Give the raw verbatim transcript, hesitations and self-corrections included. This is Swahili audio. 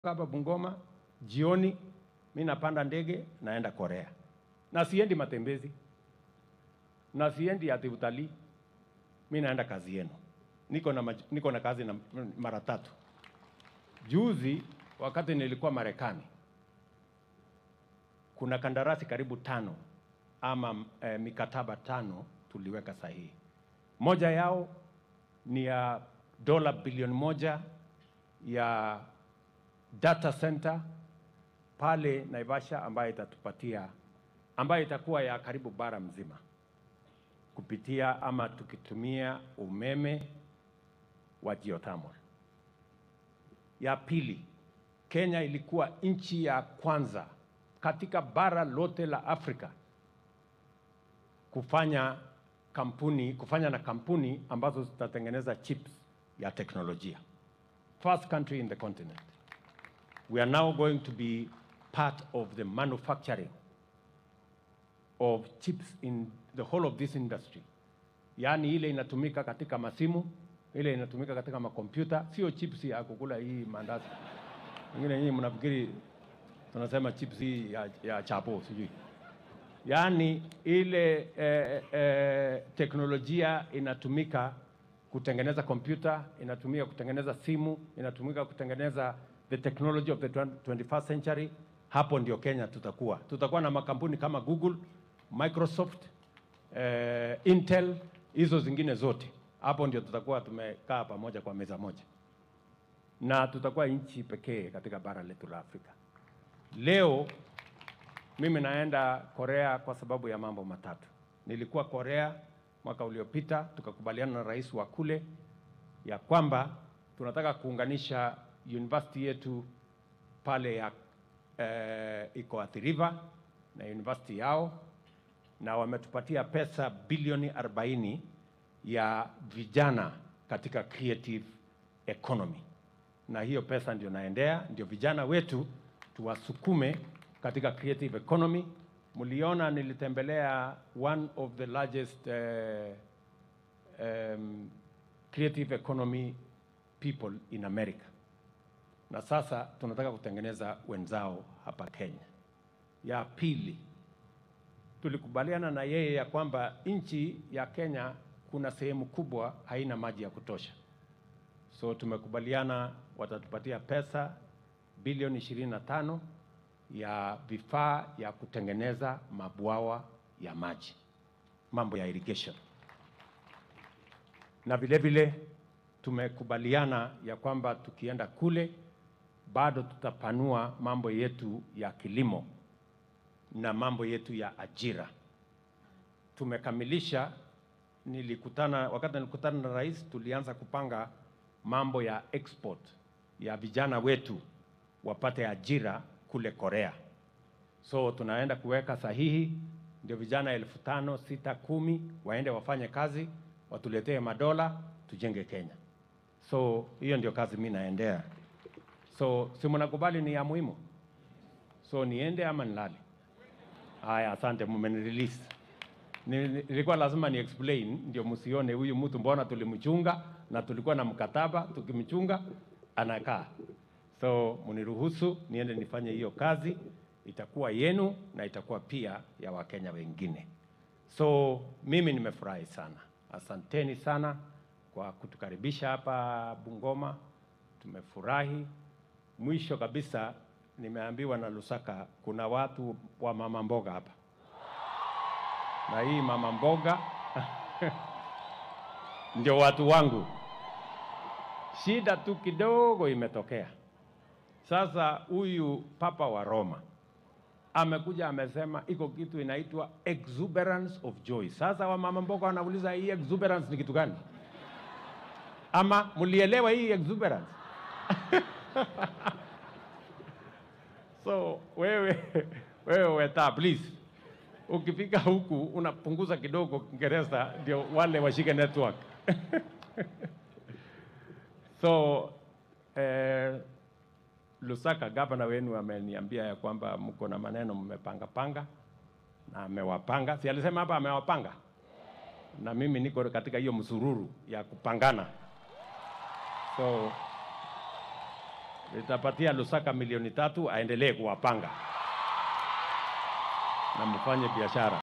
hapa Bungoma, jioni mimi napanda ndege naenda Korea. Na siendi matembezi. Na siendi ati utalii. Mimi naenda kazi yenu. Niko na niko na kazi na mara tatu. Juzi wakati nilikuwa Marekani, kuna kandarasi karibu tano ama e, mikataba tano tuliweka sahihi. Moja yao ni ya dola bilioni moja ya data center pale Naivasha ambayo itatupatia, ambayo itakuwa ya karibu bara mzima kupitia ama tukitumia umeme wa geothermal. Ya pili, Kenya ilikuwa nchi ya kwanza katika bara lote la Afrika kufanya kampuni kufanya na kampuni ambazo zitatengeneza chips ya teknolojia. First country in the continent. We are now going to be part of the manufacturing of chips in the whole of this industry. Yaani ile inatumika katika masimu, ile inatumika katika makompyuta, sio chips ya kukula hii mandazi. Wengine nyinyi mnafikiri tunasema chips hii ya, ya chapo sijui. Yaani ile eh, eh, teknolojia inatumika kutengeneza kompyuta, inatumika kutengeneza simu, inatumika kutengeneza the technology of the twenty-first century. Hapo ndio Kenya tutakuwa. Tutakuwa na makampuni kama Google, Microsoft, eh, Intel, hizo zingine zote. Hapo ndio tutakuwa tumekaa pamoja kwa meza moja. Na tutakuwa nchi pekee katika bara letu la Afrika. Leo mimi naenda Korea kwa sababu ya mambo matatu. Nilikuwa Korea mwaka uliopita, tukakubaliana na rais wa kule ya kwamba tunataka kuunganisha university yetu pale ya eh, iko Athi River na university yao, na wametupatia pesa bilioni arobaini ya vijana katika creative economy. Na hiyo pesa ndio naendea, ndio vijana wetu tuwasukume katika creative economy. Muliona nilitembelea one of the largest uh, um, creative economy people in America. Na sasa tunataka kutengeneza wenzao hapa Kenya. Ya pili, tulikubaliana na yeye ya kwamba nchi ya Kenya kuna sehemu kubwa haina maji ya kutosha. So tumekubaliana watatupatia pesa bilioni ishirini na tano ya vifaa ya kutengeneza mabwawa ya maji, mambo ya irrigation. Na vile vile tumekubaliana ya kwamba tukienda kule bado tutapanua mambo yetu ya kilimo na mambo yetu ya ajira. Tumekamilisha, nilikutana wakati nilikutana na rais, tulianza kupanga mambo ya export ya vijana wetu wapate ajira kule Korea. So tunaenda kuweka sahihi ndio vijana elfu tano, sita, kumi waende wafanye kazi, watuletee madola, tujenge Kenya. So hiyo ndio kazi mimi naendea. So si mnakubali ni ya muhimu? So niende ama nilale? Haya, asante, mmenirelease. Nilikuwa lazima ni explain ndio msione huyu mtu mbona tulimchunga na tulikuwa na mkataba, tukimchunga anakaa. So muniruhusu niende nifanye hiyo kazi, itakuwa yenu na itakuwa pia ya Wakenya wengine. So mimi nimefurahi sana. Asanteni sana kwa kutukaribisha hapa Bungoma. Tumefurahi. Mwisho kabisa nimeambiwa na Lusaka kuna watu wa mama mboga hapa. Na hii mama mboga ndio watu wangu. Shida tu kidogo imetokea. Sasa huyu Papa wa Roma amekuja amesema iko kitu inaitwa exuberance of joy. Sasa wa mama mboga wanauliza hii exuberance ni kitu gani? Ama mulielewa hii exuberance? So wewe wewe weta please. Ukifika huku unapunguza kidogo Kiingereza ndio wale washike network. So eh Lusaka gavana wenu ameniambia ya kwamba mko na maneno mmepanga panga na amewapanga. Si alisema hapa amewapanga? Na mimi niko katika hiyo msururu ya kupangana. So Nitapatia Lusaka milioni tatu aendelee kuwapanga na mfanye biashara.